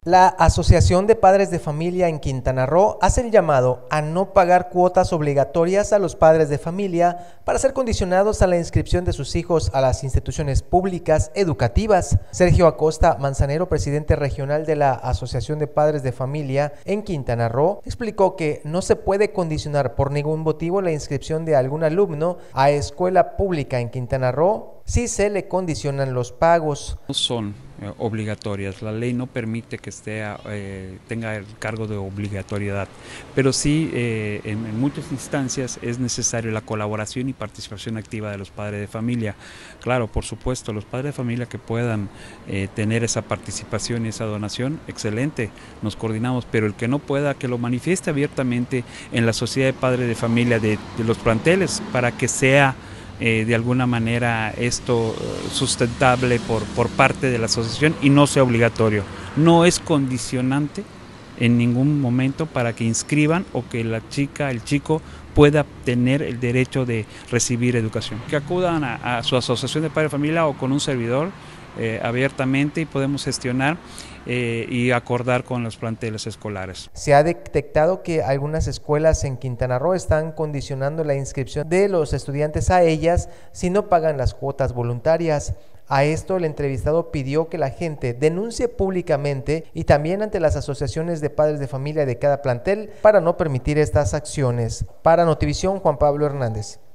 La Asociación de Padres de Familia en Quintana Roo hace el llamado a no pagar cuotas obligatorias a los padres de familia para ser condicionados a la inscripción de sus hijos a las instituciones públicas educativas. Sergio Acosta Manzanero, presidente regional de la Asociación de Padres de Familia en Quintana Roo, explicó que no se puede condicionar por ningún motivo la inscripción de algún alumno a escuela pública en Quintana Roo si se le condicionan los pagos. No son obligatorias, la ley no permite que tenga el cargo de obligatoriedad, pero sí en muchas instancias es necesario la colaboración y participación activa de los padres de familia. Claro, por supuesto, los padres de familia que puedan tener esa participación y esa donación, excelente, nos coordinamos, pero el que no pueda, que lo manifieste abiertamente en la sociedad de padres de familia de los planteles para que sea de alguna manera esto sustentable por parte de la asociación y no sea obligatorio. No es condicionante en ningún momento para que inscriban o que la chica, el chico pueda tener el derecho de recibir educación. Que acudan a su asociación de padres de familia o con un servidor abiertamente y podemos gestionar y acordar con los planteles escolares. Se ha detectado que algunas escuelas en Quintana Roo están condicionando la inscripción de los estudiantes a ellas si no pagan las cuotas voluntarias. A esto el entrevistado pidió que la gente denuncie públicamente y también ante las asociaciones de padres de familia de cada plantel para no permitir estas acciones. Para Notivisión, Juan Pablo Hernández.